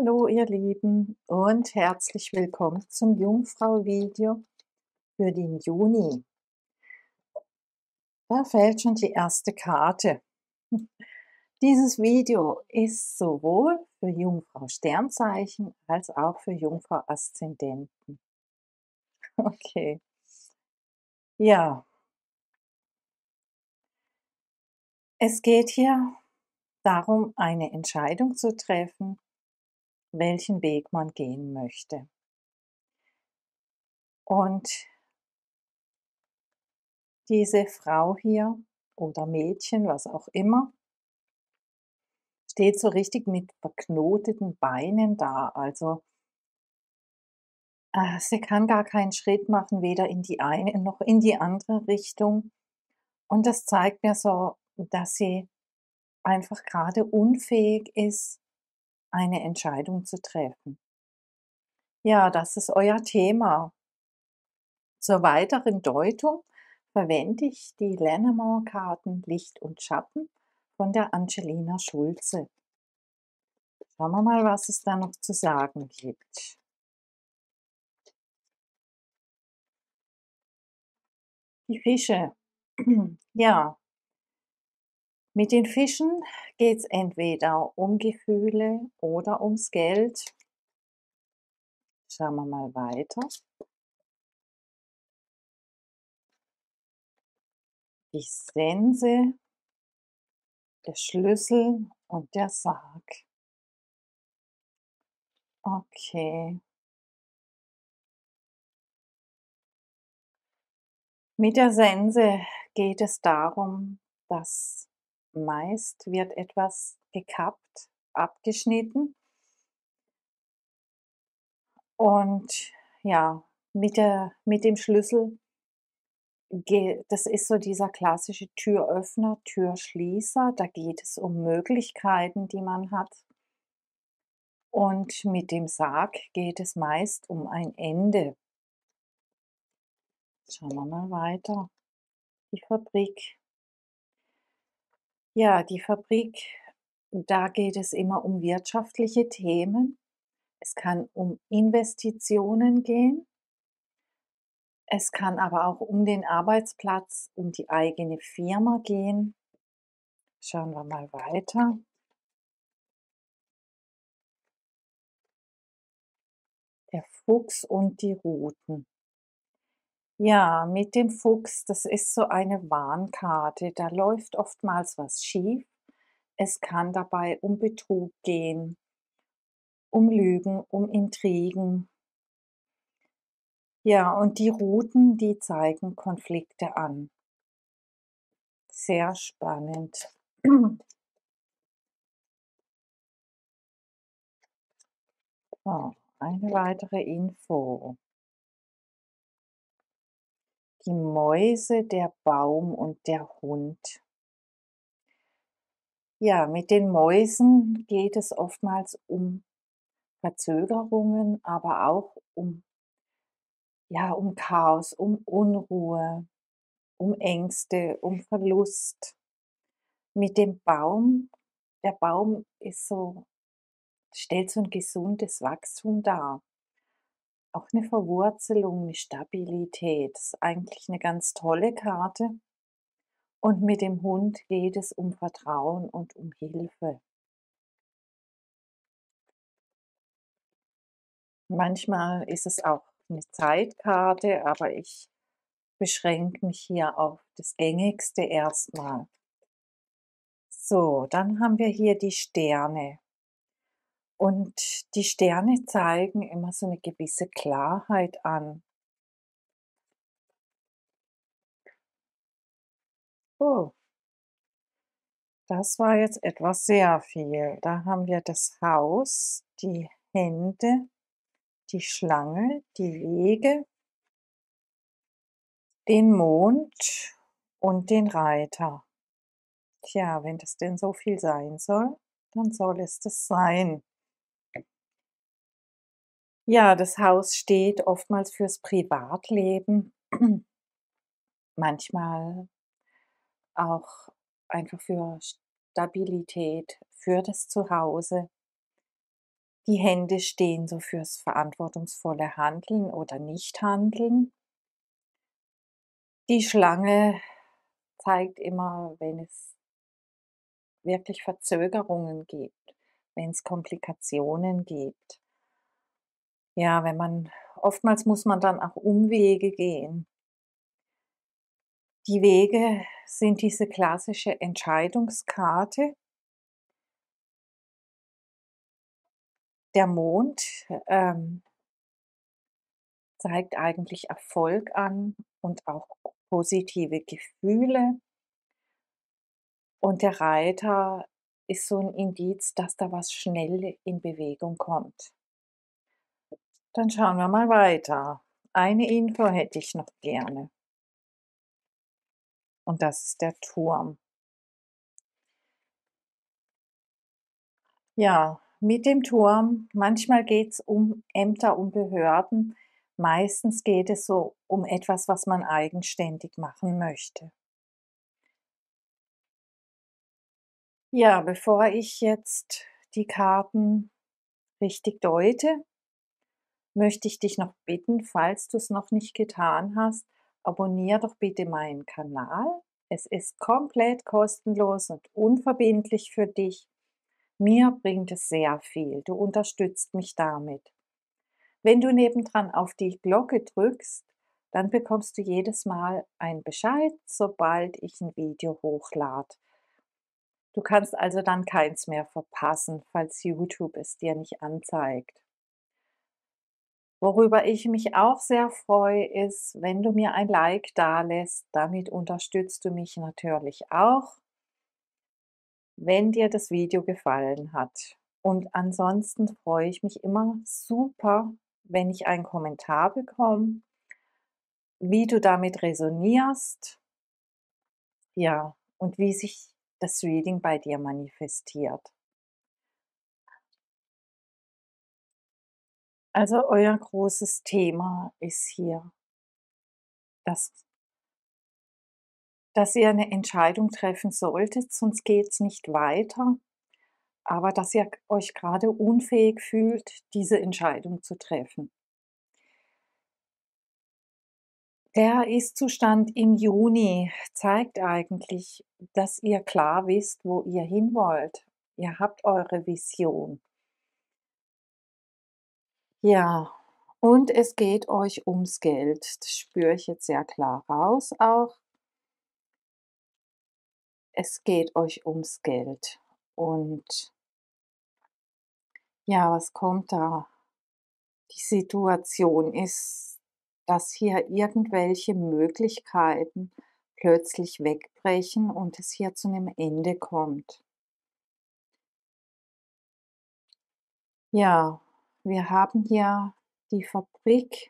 Hallo ihr Lieben und herzlich willkommen zum Jungfrau-Video für den Juni. Da fällt schon die erste Karte. Dieses Video ist sowohl für Jungfrau Sternzeichen als auch für Jungfrau Aszendenten. Okay, ja, es geht hier darum, eine Entscheidung zu treffen, welchen Weg man gehen möchte. Und diese Frau hier oder Mädchen, was auch immer, steht so richtig mit verknoteten Beinen da. Also, sie kann gar keinen Schritt machen, weder in die eine noch in die andere Richtung. Und das zeigt mir so, dass sie einfach gerade unfähig ist, eine Entscheidung zu treffen. Ja, das ist euer Thema. Zur weiteren Deutung verwende ich die Lenormand-Karten Licht und Schatten von der Angelina Schulze. Schauen wir mal, was es da noch zu sagen gibt. Die Fische. Ja, mit den Fischen geht es entweder um Gefühle oder ums Geld. Schauen wir mal weiter. Die Sense, der Schlüssel und der Sarg. Okay. Mit der Sense geht es darum, dass meist wird etwas gekappt, abgeschnitten und ja, mit dem Schlüssel das ist so dieser klassische Türöffner, Türschließer. Da geht es um Möglichkeiten, die man hat. Und mit dem Sarg geht es meist um ein Ende. Schauen wir mal weiter. Die Fabrik. Ja, die Fabrik, da geht es immer um wirtschaftliche Themen. Es kann um Investitionen gehen. Es kann aber auch um den Arbeitsplatz, um die eigene Firma gehen. Schauen wir mal weiter. Der Fuchs und die Ruten. Ja, mit dem Fuchs, das ist so eine Warnkarte. Da läuft oftmals was schief. Es kann dabei um Betrug gehen, um Lügen, um Intrigen. Ja, und die Ruten, die zeigen Konflikte an. Sehr spannend. So, eine weitere Info. Die Mäuse, der Baum und der Hund. Ja, mit den Mäusen geht es oftmals um Verzögerungen, aber auch um Chaos, um Unruhe, um Ängste, um Verlust. Mit dem Baum, der Baum stellt so ein gesundes Wachstum dar. Auch eine Verwurzelung, eine Stabilität. Das ist eigentlich eine ganz tolle Karte. Und mit dem Hund geht es um Vertrauen und um Hilfe. Manchmal ist es auch eine Zeitkarte, aber ich beschränke mich hier auf das Gängigste erstmal. So, dann haben wir hier die Sterne. Und die Sterne zeigen immer so eine gewisse Klarheit an. Oh, das war jetzt etwas sehr viel. Da haben wir das Haus, die Hände, die Schlange, die Wege, den Mond und den Reiter. Tja, wenn das denn so viel sein soll, dann soll es das sein. Ja, das Haus steht oftmals fürs Privatleben, manchmal auch einfach für Stabilität, für das Zuhause. Die Hände stehen so fürs verantwortungsvolle Handeln oder Nichthandeln. Die Schlange zeigt immer, wenn es wirklich Verzögerungen gibt, wenn es Komplikationen gibt. Ja, wenn man oftmals muss man dann auch Umwege gehen. Die Wege sind diese klassische Entscheidungskarte. Der Mond, zeigt eigentlich Erfolg an und auch positive Gefühle. Und der Reiter ist so 'n Indiz, dass da was schnell in Bewegung kommt. Dann schauen wir mal weiter. Eine Info hätte ich noch gerne und das ist der Turm. Ja, mit dem Turm manchmal geht's um Ämter, um Behörden. Meistens geht es so um etwas, was man eigenständig machen möchte. Ja, bevor ich jetzt die Karten richtig deute, möchte ich dich noch bitten, falls du es noch nicht getan hast, abonniere doch bitte meinen Kanal. Es ist komplett kostenlos und unverbindlich für dich. Mir bringt es sehr viel. Du unterstützt mich damit. Wenn du nebendran auf die Glocke drückst, dann bekommst du jedes Mal einen Bescheid, sobald ich ein Video hochlade. Du kannst also dann keins mehr verpassen, falls YouTube es dir nicht anzeigt. Worüber ich mich auch sehr freue, ist, wenn du mir ein Like dalässt. Damit unterstützt du mich natürlich auch, wenn dir das Video gefallen hat. Und ansonsten freue ich mich immer super, wenn ich einen Kommentar bekomme, wie du damit resonierst, ja, und wie sich das Reading bei dir manifestiert. Also euer großes Thema ist hier, dass ihr eine Entscheidung treffen solltet, sonst geht's nicht weiter, aber dass ihr euch gerade unfähig fühlt, diese Entscheidung zu treffen. Der Ist-Zustand im Juni zeigt eigentlich, dass ihr klar wisst, wo ihr hin wollt. Ihr habt eure Vision. Ja, und es geht euch ums Geld. Das spüre ich jetzt sehr klar raus auch. Es geht euch ums Geld. Und ja, was kommt da? Die Situation ist, dass hier irgendwelche Möglichkeiten plötzlich wegbrechen und es hier zu 'nem Ende kommt. Ja, wir haben hier die Fabrik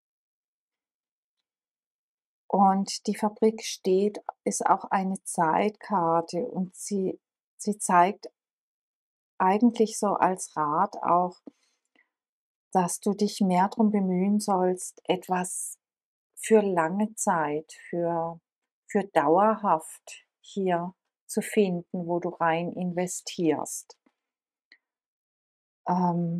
und die Fabrik steht ist auch eine Zeitkarte und sie zeigt eigentlich so als Rat auch, dass du dich mehr drum bemühen sollst, etwas für lange Zeit, für dauerhaft hier zu finden, wo du rein investierst. Ähm,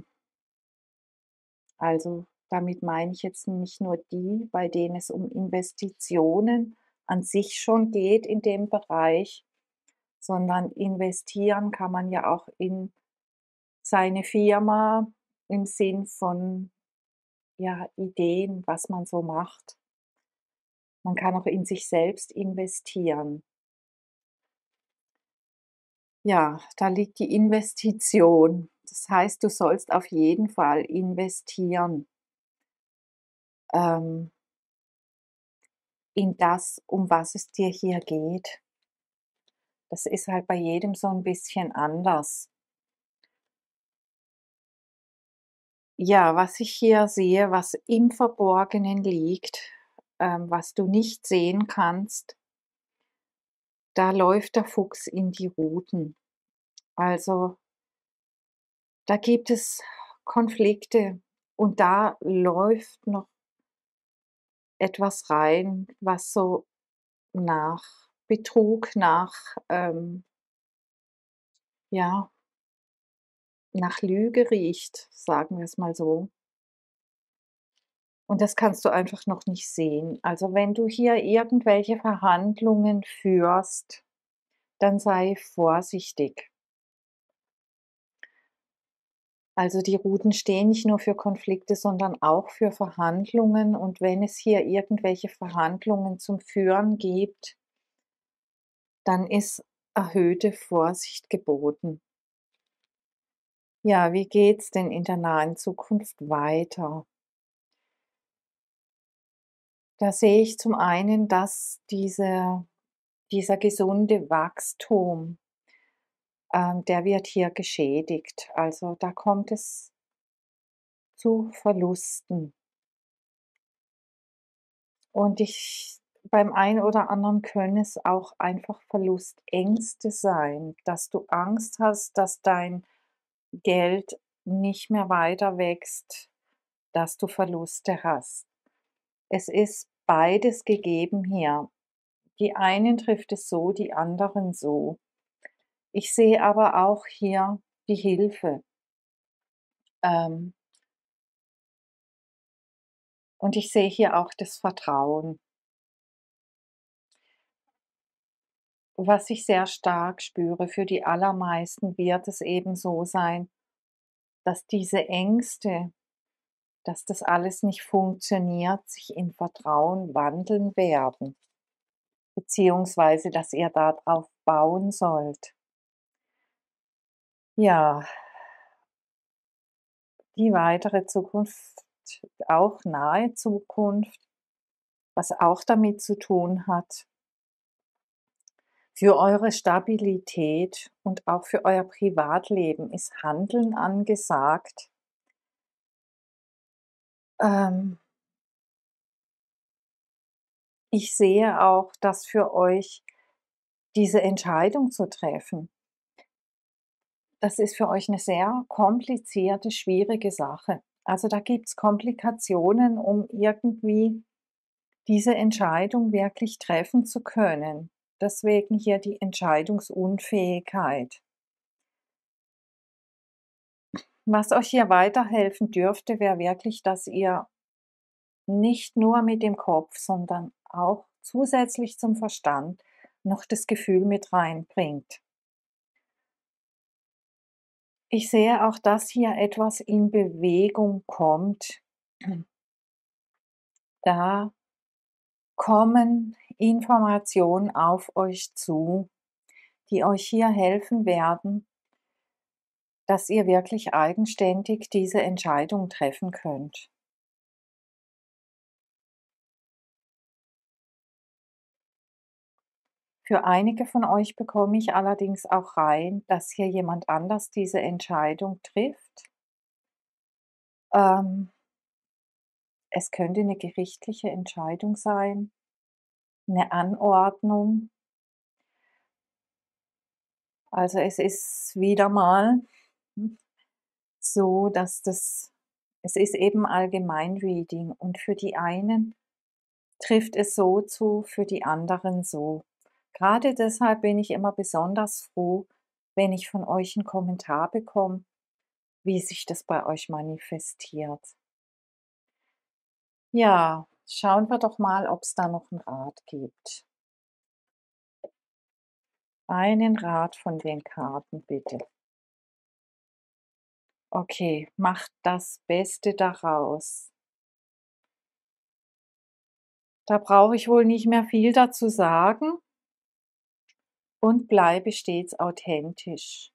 also, damit meine ich jetzt nicht nur die, bei denen es um Investitionen an sich schon geht in dem Bereich, sondern investieren kann man ja auch in seine Firma im Sinn von, ja, Ideen, was man so macht. Man kann auch in sich selbst investieren. Ja, da liegt die Investition. Das heißt, du sollst auf jeden Fall investieren, ähm, in das, um was es dir hier geht. Das ist halt bei jedem so ein bisschen anders. Ja, was ich hier sehe, was im Verborgenen liegt, was du nicht sehen kannst, da läuft der Fuchs in die Ruten. Also, da gibt es Konflikte und da läuft noch etwas rein, was so nach Betrug, nach, ja, nach Lüge riecht, sagen wir es mal so. Und das kannst du einfach noch nicht sehen. Also, wenn du hier irgendwelche Verhandlungen führst, dann sei vorsichtig. Also, die Ruten stehen nicht nur für Konflikte, sondern auch für Verhandlungen. Und wenn es hier irgendwelche Verhandlungen zum Führen gibt, dann ist erhöhte Vorsicht geboten. Ja, wie geht's denn in der nahen Zukunft weiter? Da sehe ich zum einen, dass dieser gesunde Wachstum, der wird hier geschädigt. Also, da kommt es zu Verlusten. Und beim einen oder anderen können es auch einfach Verlustängste sein, dass du Angst hast, dass dein Geld nicht mehr weiter wächst, dass du Verluste hast. Es ist beides gegeben hier. Die einen trifft es so, die anderen so. Ich sehe aber auch hier die Hilfe, ähm, und ich sehe hier auch das Vertrauen. Was ich sehr stark spüre, für die allermeisten wird es eben so sein, dass diese Ängste, dass das alles nicht funktioniert, sich in Vertrauen wandeln werden, beziehungsweise dass ihr darauf bauen sollt. Ja, die weitere Zukunft, auch nahe Zukunft, was auch damit zu tun hat, für eure Stabilität und auch für euer Privatleben ist Handeln angesagt. Ähm, Ich sehe auch, dass für euch diese Entscheidung zu treffen, das ist für euch eine sehr komplizierte, schwierige Sache. Also, da gibt's Komplikationen, um irgendwie diese Entscheidung wirklich treffen zu können. Deswegen hier die Entscheidungsunfähigkeit. Was euch hier weiterhelfen dürfte, wäre wirklich, dass ihr nicht nur mit dem Kopf, sondern auch zusätzlich zum Verstand noch das Gefühl mit reinbringt. Ich sehe auch, dass hier etwas in Bewegung kommt. Da kommen Informationen auf euch zu, die euch hier helfen werden, dass ihr wirklich eigenständig diese Entscheidung treffen könnt. Für einige von euch bekomme ich allerdings auch rein, dass hier jemand anders diese Entscheidung trifft. Ähm, Es könnte eine gerichtliche Entscheidung sein, eine Anordnung. Also, es ist wieder mal so, dass es ist eben Allgemeinreading und für die einen trifft es so zu, für die anderen so. Gerade deshalb bin ich immer besonders froh, wenn ich von euch 'n Kommentar bekomme, wie sich das bei euch manifestiert. Ja, schauen wir doch mal, ob's da noch 'n Rat gibt. Einen Rat von den Karten bitte. Okay, macht das Beste daraus. Da brauche ich wohl nicht mehr viel dazu sagen und bleibe stets authentisch.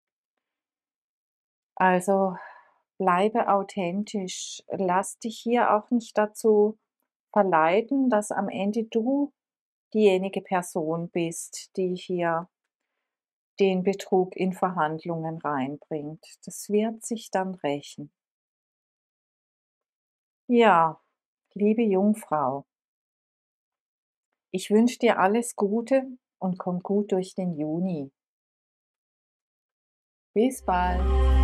Also, bleibe authentisch. Lass dich hier auch nicht dazu verleiten, dass am Ende du diejenige Person bist, die hier den Betrug in Verhandlungen reinbringt. Das wird sich dann rächen. Ja, liebe Jungfrau, ich wünsche dir alles Gute und komm gut durch den Juni. Bis bald.